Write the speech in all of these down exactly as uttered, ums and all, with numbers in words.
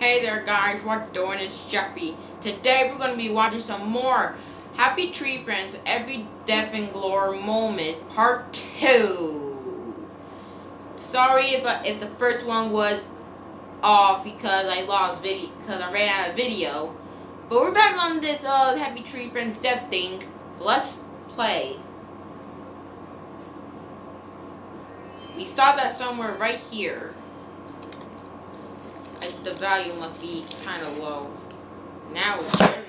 Hey there guys, what you doing? It's Jeffy. Today we're going to be watching some more Happy Tree Friends Every Death and Glory Moment Part two. Sorry if I, if the first one was off because I lost video, because I ran out of video. But we're back on this uh, Happy Tree Friends Death thing. Let's play. We stopped at somewhere right here. The value must be kind of low. Now it's very...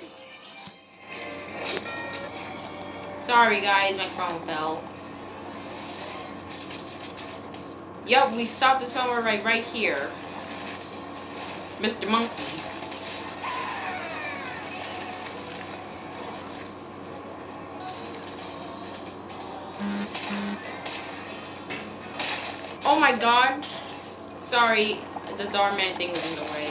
Sorry guys, my phone fell. Yup, we stopped at somewhere right, right here. Mister Monkey. Oh my god. Sorry. The Darman thing was in the way.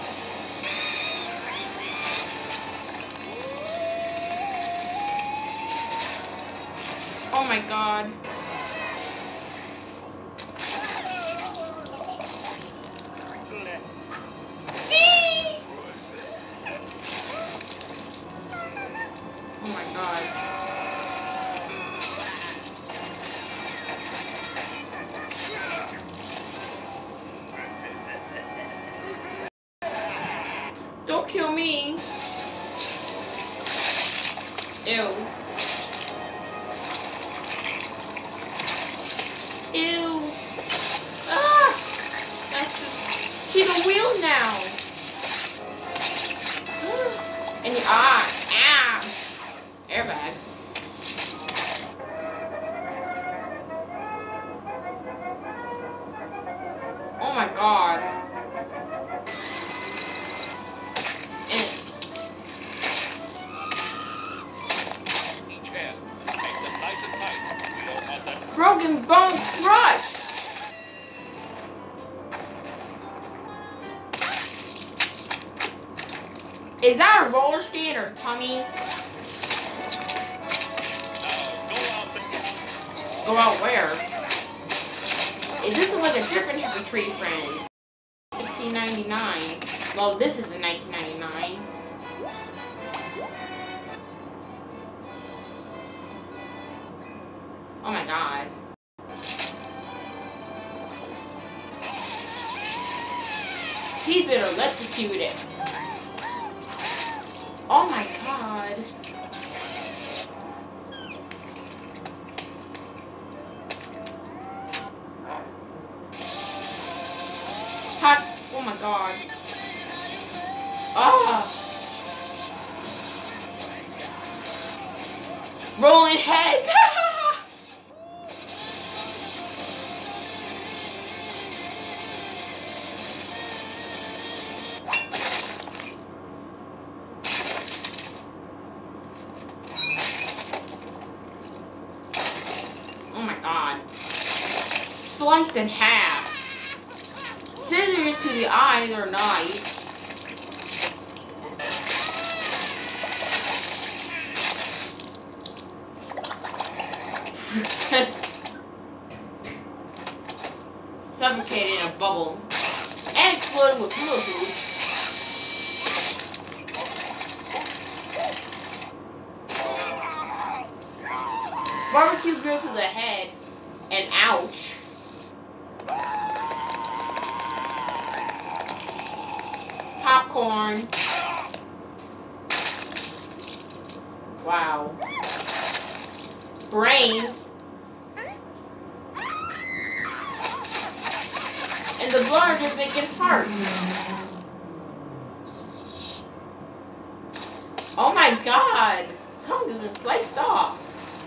Oh my god. Eee! Oh my god. Don't kill me. Ew. Ew. Ah! That's just, she's a wheel now. And you, ah, ah. Airbag. Oh my god. Broken bone crushed. Is that a roller skate or tummy? Go out where? Is this like a different Happy Tree Friends? nineteen ninety-nine. Well, this is in nineteen ninety-nine. Oh my god. He's been electrocuted. Oh my god. Hot. Oh my god. Ah. Rolling head. Oh my god. Sliced in half. Scissors to the eyes or knives. Suffocated in a bubble. And exploded with hula hoops. Barbecue grill to the head, and ouch. Popcorn. Wow. Brains. And the blood is making hearts. Oh my god. Tongue has been sliced off.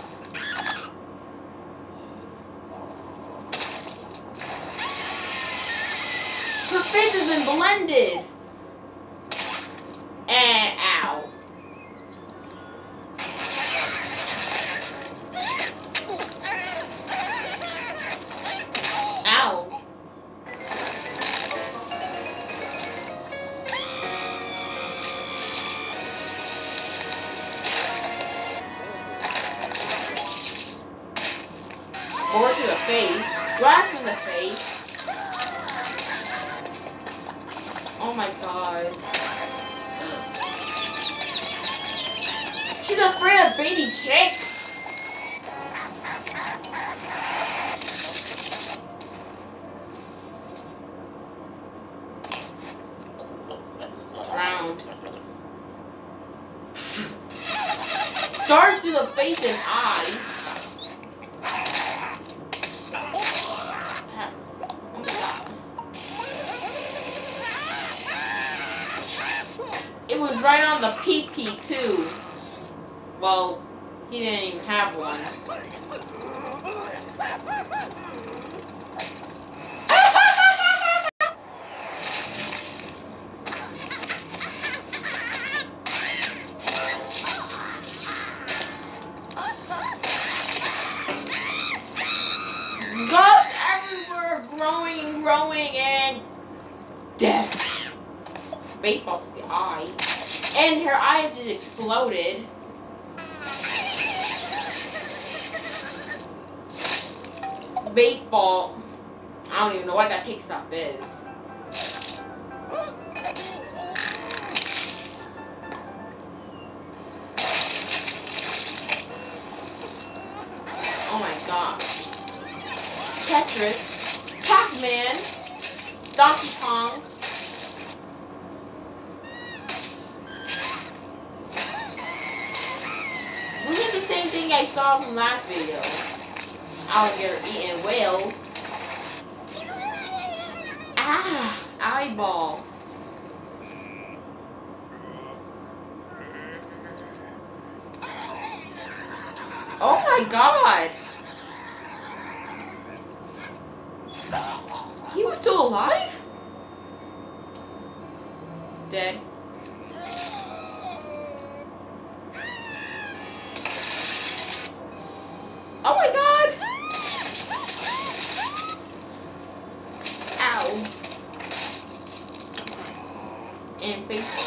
Her face has been blended. And ow. Ow. Or to the face. Glass in the face. Oh my god. She's afraid of baby chicks. Drowned. Darts to the face and eye. Oh my god. It was right on the pee-pee too. Well, he didn't even have one. Guts everywhere, growing and growing, and death. Baseball to the eye, and her eye just exploded. Baseball. I don't even know what that pig stuff is. Oh my gosh. Tetris, Pac-Man, Donkey Kong. This is the same thing I saw from last video. Alligator eating whale. Ah, eyeball. Oh my god. He was still alive? Dead. Oh my god! Ow. And baseball.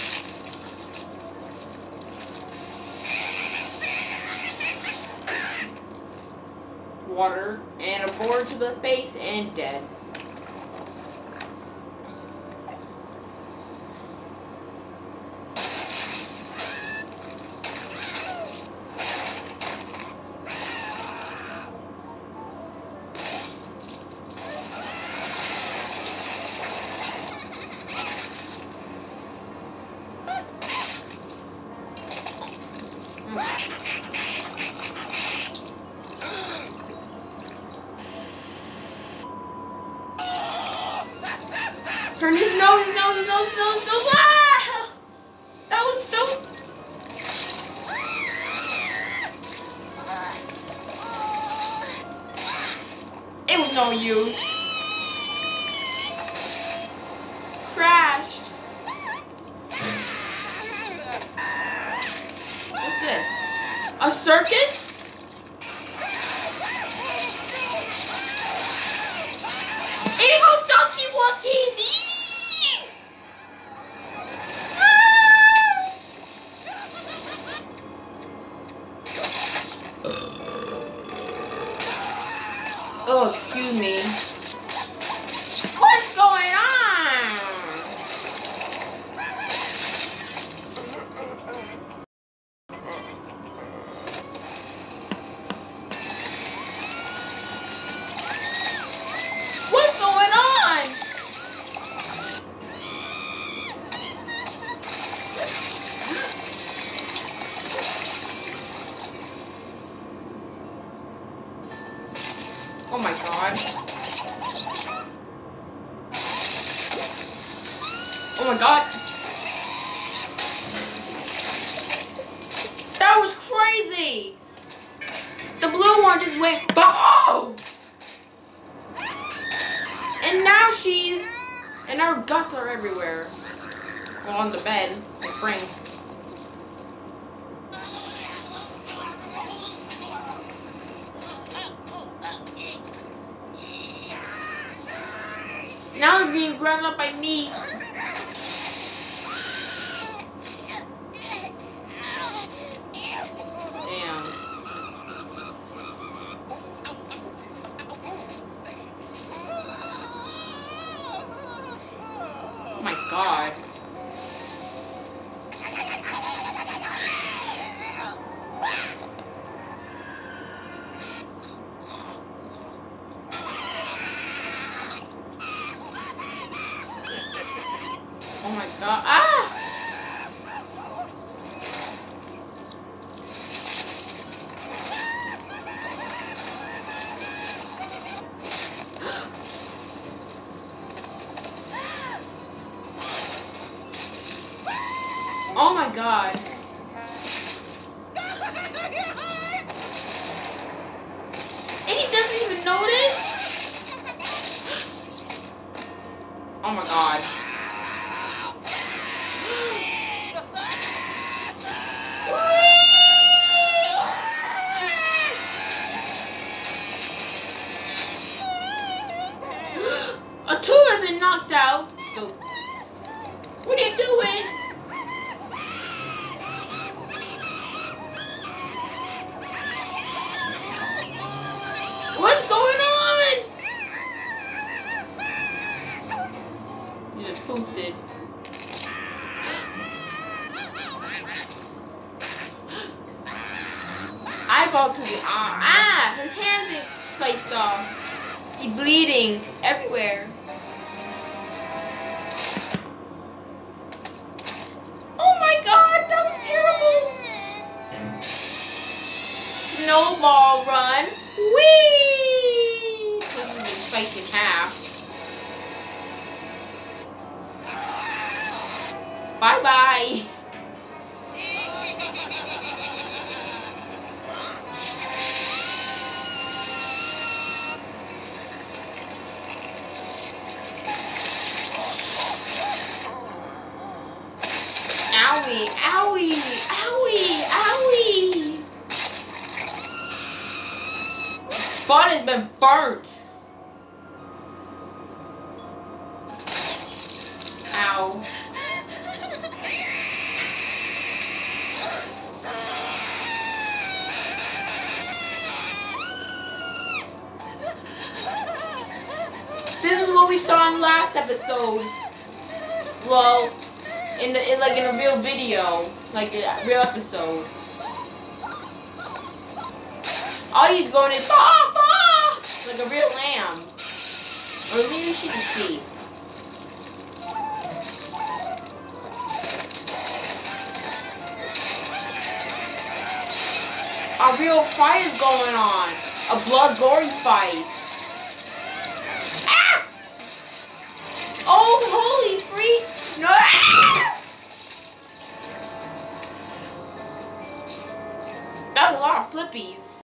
Water and a board to the face and dead. Turn his nose, his nose, his nose, his nose, his nose. Ah! That was so. It was no use. Crashed. What's this? A circus? Evil Donkey Wonky! Oh, excuse me. What's going on? What's going on? Oh my god. Oh my god. That was crazy. The blue one just went boom. And now she's, and her guts are everywhere. Well, on the bed, the springs. Now they're being ground up by me. Damn. Oh my god. Oh my god. Ah! Oh my god. And he doesn't even notice? Oh my god. A two has been knocked out. What are you doing? What's going on? You just poofed it. Eyeball to the arm. Ah! His hand is sliced off. He's bleeding everywhere. Oh my god, that was terrible. Snowball run. Whee! This has been sliced in half. Bye bye. Owie, owie, owie, owie. Butt has been burnt. Ow. This is what we saw in the last episode. Well, in the in like in a real video, like a real episode. All he's going is bah, bah, like a real lamb, or maybe she's a sheep. A real fight is going on. A blood gory fight. Ah! Oh, holy freak! No! Ah! That's a lot of flippies.